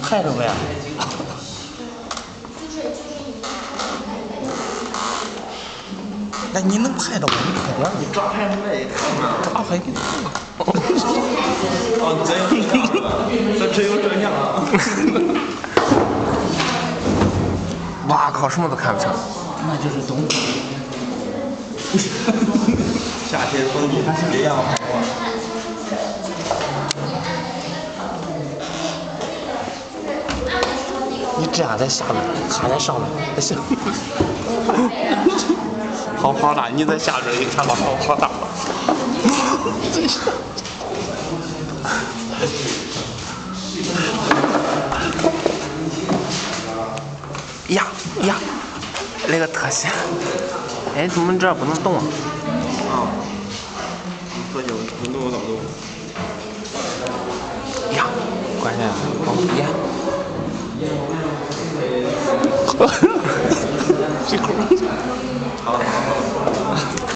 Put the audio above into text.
拍着呗。那你能拍着吗？你快点！ 你抓拍那也太慢了。 抓拍给你。 哦，你真有摄像，这真有摄像啊！ 哇靠，什么都看不清。 那就是冬天。 夏天风景别样好啊！ 你这样在下面，他在上面，在下面。好大，你在下边一看吧，好大。 呀呀，那个特写，哎，怎么这不能动啊？ 啊，特写能动我早动。 呀，关键哦呀。 这口。 好了好了。